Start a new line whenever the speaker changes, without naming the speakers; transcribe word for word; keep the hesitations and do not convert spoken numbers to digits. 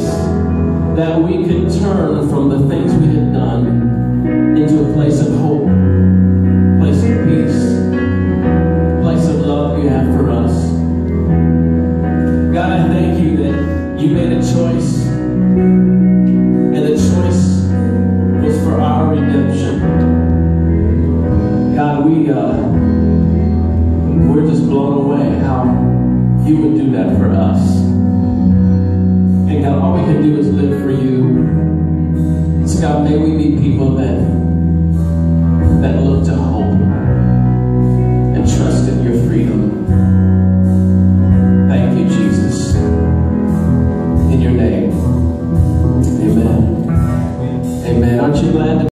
place that we could turn from the things we had done into a place of hope, place of peace, place of love you have for us. God, I thank you that you made a choice, and the choice was for our redemption. God, we, uh, we're just blown away how you would do that for us. And God, all we can do is live for you. So God, may we be people that, that look to hope.